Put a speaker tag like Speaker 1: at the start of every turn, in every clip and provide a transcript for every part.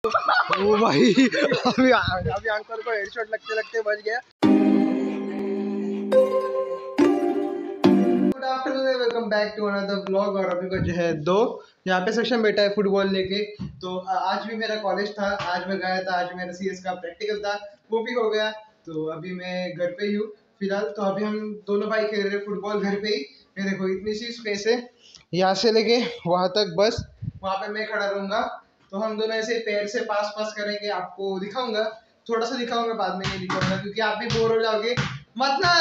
Speaker 1: ओ भाई अभी अंकल को हेडशॉट लगते लगते बच गया। Good afternoon, welcome back to another blog. और अभी का जो है यहाँ पे सेक्शन बैठा है फुटबॉल लेके। तो आज भी मेरा कॉलेज था, आज मैं गया था, आज मेरा सीएस का प्रैक्टिकल था, वो भी हो गया। तो अभी मैं घर पे ही हूँ फिलहाल। तो अभी हम दोनों भाई खेल रहे हैं फुटबॉल घर पे ही। ये देखो इतनी सी स्पेस है, यहाँ से लेके वहाँ तक, बस वहाँ पे मैं खड़ा रहूंगा। तो हम दोनों ऐसे पैर से पास पास करेंगे, आपको दिखाऊंगा, थोड़ा सा दिखाऊंगा, बाद में नहीं दिखाऊंगा क्योंकि आप भी बोर हो जाओगे मत ना।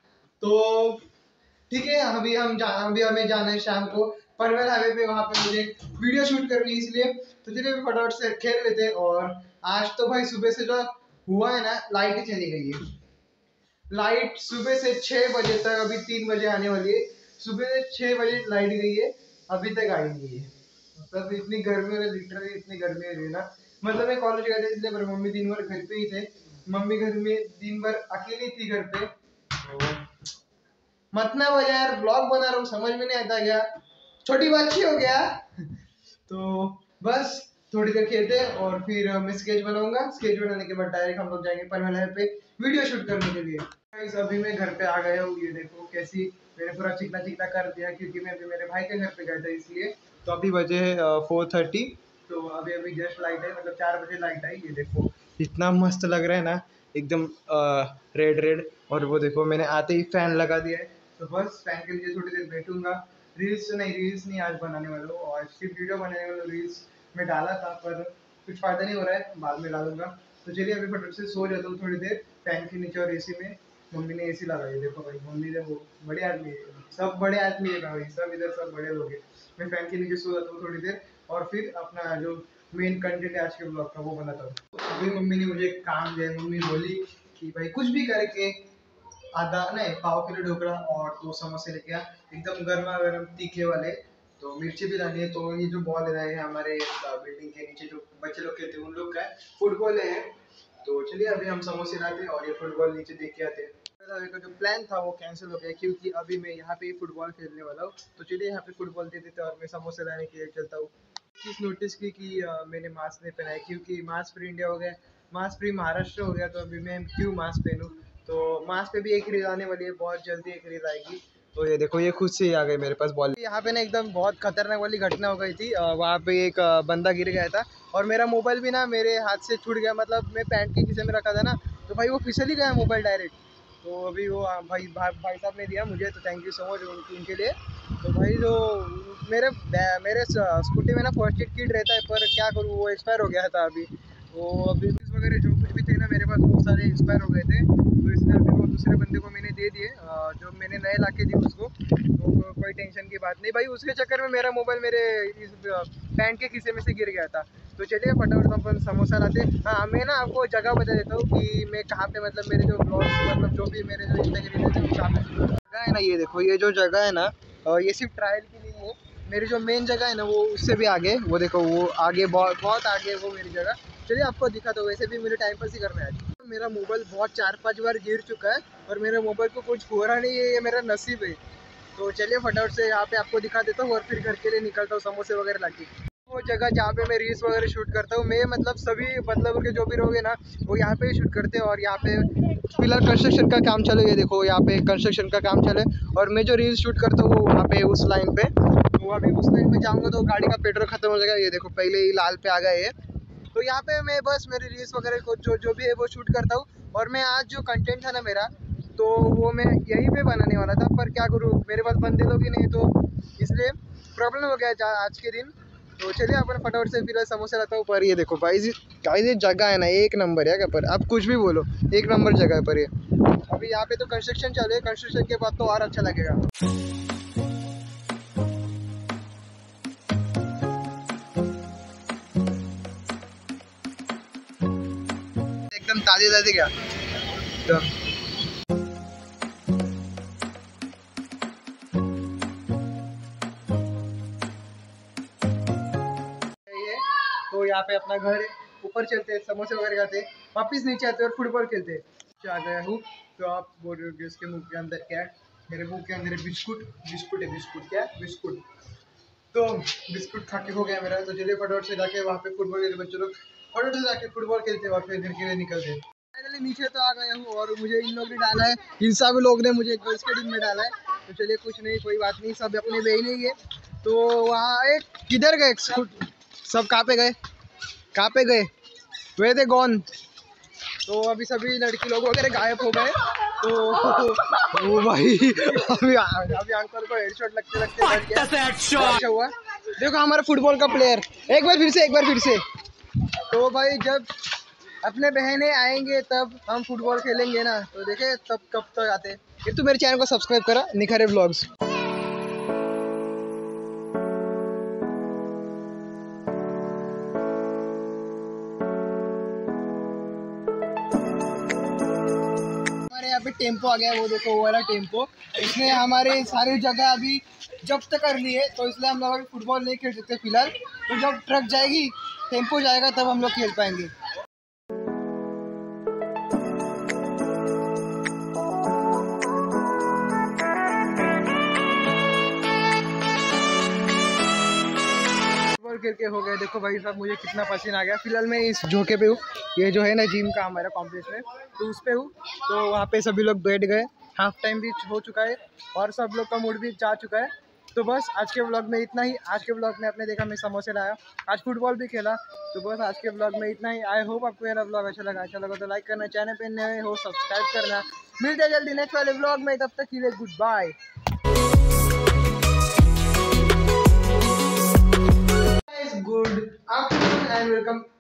Speaker 1: तो ठीक है, अभी हमें जाना है शाम को पनवेल हाईवे पे, वहाँ पे मुझे वीडियो शूट करनी है, इसलिए तो चलिए फटाफट से खेल लेते हैं। और आज तो भाई सुबह से जो हुआ है ना, लाइट ही चली गई है। लाइट सुबह से 6 बजे तक, अभी 3 बजे आने वाली है। सुबह से 6 बजे लाइट गई है, अभी तक आई नहीं है। मतलब इतनी गर्मी हो रही है, लिटरली इतनी गर्मी हो रही है ना। मतलब मैं कॉलेज गया था इसलिए, पर मम्मी दिन भर घर पे ही थे। मम्मी घर में दिन भर अकेली थी घर पे। तो मत ना बोले यार, ब्लॉग बना रहा हूँ, समझ में नहीं आता क्या, छोटी बच्ची हो गया। तो बस थोड़ी देर खेलते हैं और फिर मैं स्केच बनाऊंगा। स्केच बनाने के बाद डायरेक्ट हम लोग जाएंगे पनवेल पे वीडियो शूट करने के लिए। गाइस अभी मैं घर पे आ गया हूँ, ये देखो कैसी मैंने पूरा चिकना चिकना कर दिया क्योंकि मैं अभी मेरे भाई के घर पे गया था इसलिए। तो अभी बजे है 4:30। तो अभी अभी जस्ट लाइट है, मतलब 4 बजे लाइट आई। ये देखो इतना मस्त लग रहा है ना, एकदम रेड रेड। और वो देखो मैंने आते ही फैन लगा दिया है। तो बस फैन के नीचे थोड़ी देर बैठूंगा। रील्स नहीं आज बनाने वाला हूँ, और सिर्फ वीडियो बनाने वाला हूँ। रील्स में डाला था पर कुछ फायदा नहीं हो रहा है, बाद में डालूंगा। तो चलिए अभी फटाफट से सो जाता हूँ थोड़ी देर फैन के नीचे और एसी में। मम्मी ने एसी लगाई, देखो भाई मम्मी ने, वो बड़े आदमी है, सब बड़े आदमी है भाई, सब इधर सब बड़े लोग हैं। मैं फैन के नीचे सो जाता हूँ थोड़ी देर और फिर अपना जो मेन कंटेंट है आज के ब्लॉग का वो बनाता हूँ। अभी मम्मी ने मुझे काम दिया, मम्मी बोली कि भाई कुछ भी करके आधा नहीं, पाव किलो ढोकला और 2 समोसे लेके आ, एकदम गर्मा गर्म तीखे वाले। तो मिर्ची भी डाली है। तो ये जो बॉल है ना, हमारे बिल्डिंग के नीचे जो बच्चे लोग खेलते हैं उन लोग का फुटबॉल है। तो चलिए अभी हम समोसे लाते हैं और ये फुटबॉल नीचे देख के आते हैं। अभी का जो प्लान था वो कैंसिल हो गया क्योंकि अभी मैं यहाँ पे ही फुटबॉल खेलने वाला हूँ। तो चलिए यहाँ पे फुटबॉल दे देते हैं और मैं समोसे लाने के लिए चलता हूँ। चीज़ नोटिस की कि मैंने मास्क नहीं पहना है क्योंकि मास्क फ्री इंडिया हो गया, मास्क फ्री महाराष्ट्र हो गया। तो अभी मैं क्यों मास्क पहनूँ। तो मास्क पे भी एक रील आने वाली है, बहुत जल्दी एक रील आएगी। तो ये देखो ये खुद से ही आ गई मेरे पास बॉल। यहाँ पे ना एकदम बहुत खतरनाक वाली घटना हो गई थी। वहाँ पे एक बंदा गिर गया था और मेरा मोबाइल भी ना मेरे हाथ से छूट गया। मतलब मैं पैंट के खीसे में रखा था ना, तो भाई वो फिसल ही गया मोबाइल डायरेक्ट। तो अभी वो भाई साहब ने दिया मुझे, तो थैंक यू सो मच उनके लिए। तो भाई जो मेरे मेरे स्कूटी में ना फर्स्ट एड किट रहता है, पर क्या करूँ वो एक्सपायर हो गया था अभी। तो अभी वगैरह जो कुछ भी थे ना मेरे पास वो सारे एक्सपायर हो गए थे। तो इसलिए अभी वो दूसरे बंदे को मैंने दे दिए, जो मैंने नए ला के दिए उसको। तो कोई टेंशन की बात नहीं भाई, उसके चक्कर में मेरा मोबाइल मेरे इस पैंट के खीसे में से गिर गया था। तो चलिए फटाफट अपन समोसा लाते। हाँ मैं ना आपको जगह बता देता हूँ कि मैं कहाँ पे, मतलब मेरे जो ब्लॉग्स, मतलब जो भी मेरे जो इंस्टाग्राम है वो कहाँ पे जगह है ना। ये देखो ये जो जगह है ना, ये सिर्फ ट्रायल के लिए है। मेरी जो मेन जगह है ना वो उससे भी आगे, वो देखो वो आगे बहुत बहुत आगे वो मेरी जगह। चलिए आपको दिखाता हूँ, वैसे भी मुझे टाइम पास ही करना है। मेरा मोबाइल बहुत 4-5 बार गिर चुका है और मेरे मोबाइल को कुछ हो रहा नहीं है, ये मेरा नसीब है। तो चलिए फटाफट से यहाँ पे आपको दिखा देता हूँ और फिर घर के लिए निकलता हूँ समोसे वगैरह लाके। वो जगह जहाँ पे मैं रील्स वगैरह शूट करता हूँ, मैं मतलब सभी मतलब उनके जो भी लोग हैं ना वो यहाँ पे ही शूट करते हैं। और यहाँ पे फिलहाल कंस्ट्रक्शन का काम चले, ये देखो यहाँ पे कंस्ट्रक्शन का काम चले। और मैं जो रील्स शूट करता हूँ वो वहाँ पे उस लाइन पे। तो अभी उस लाइन में जाऊँगा तो गाड़ी का पेट्रोल खत्म हो जाएगा। ये देखो पहले ही लाल पे आ गए है। तो यहाँ पे मैं बस मेरी रील्स वगैरह को जो भी है वो शूट करता हूँ। और मैं आज जो कंटेंट था ना मेरा, तो वो मैं यहीं पे बनाने वाला था, पर क्या करूँ मेरे पास बंदे लोग ही नहीं, तो इसलिए प्रॉब्लम हो गया आज के दिन। तो चलिए अपन फटाफट से फिर समोसे लाता हूँ। पर ये देखो भाई ये जगह है ना एक नंबर है क्या, पर आप कुछ भी बोलो एक नंबर जगह है। पर ये अभी यहाँ पे तो कंस्ट्रक्शन चालू है, कंस्ट्रक्शन के बाद तो और अच्छा लगेगा। एकदम ताज़ी ताज़ी क्या तो यहाँ पे अपना घर है, ऊपर चलते हैं समोसे वगैरह खाते हैं, वापिस नीचे आते हैं और फुटबॉल खेलते हैं। आ गया हूँ। तो आप बोल रहे हो कि उसके मुंह के अंदर क्या है, मेरे मुंह के अंदर बिस्कुट बिस्कुट है। बिस्कुट क्या है, बिस्कुट। तो बिस्कुट खा के हो गया मेरा। तो चलिए फटाफट से जाके वहाँ पे फुटबॉल के बच्चे लोग और उधर जाके फुटबॉल खेलते और फिर घर के लिए निकलते। फाइनली नीचे तो आ गया हूँ और मुझे इन लोग ने डाला है, इन सब लोग ने मुझे गर्ल्स के टीम में डाला है। तो चलिए कुछ नहीं, कोई बात नहीं, सब अपने वे ही नहीं है। तो वहाँ एक किधर गए सब, कहाँ पे गए, कहाँ पे गए, वे थे गॉन। तो अभी सभी लड़की लोग वगैरह गायब हो गए। तो ओ भाई अभी अंकल को हेडशॉट लगते लगते हुआ। देखो हमारा फुटबॉल का प्लेयर, एक बार फिर से। तो भाई जब अपने बहनें आएंगे तब हम फुटबॉल खेलेंगे ना, तो देखे तब कब तक आते। फिर तू मेरे चैनल को सब्सक्राइब करा, निखारे व्लॉग्स। हमारे यहाँ पे टेम्पो आ गया है, वो देखो वो वाला टेम्पो। इसने हमारे सारी जगह अभी जब्त कर ली है, तो इसलिए हम लोग अभी फुटबॉल नहीं खेल सकते फिलहाल। तो जब ट्रक जाएगी, टेम्पो जाएगा, तब हम लोग खेल पाएंगे। करके हो गए। देखो भाई साहब मुझे कितना पसीना आ गया। फिलहाल मैं इस झोंके पे हूँ, ये जो है ना जिम का हमारा कॉम्प्लेक्स में, तो उस पे हूँ। तो वहाँ पे सभी लोग बैठ गए, हाफ टाइम भी हो चुका है और सब लोग का मूड भी जा चुका है। तो बस आज के व्लॉग में इतना ही। आज के व्लॉग में आपने देखा मैं समोसे लाया, आज फुटबॉल भी खेला। तो बस आज के व्लॉग में इतना ही। आई होप आपको मेरा व्लॉग अच्छा लगा तो लाइक करना, चैनल पे नए हो सब्सक्राइब करना। मिलते हैं जल्दी नेक्स्ट वाले व्लॉग में, तब तक के लिए goodbye. Good afternoon and welcome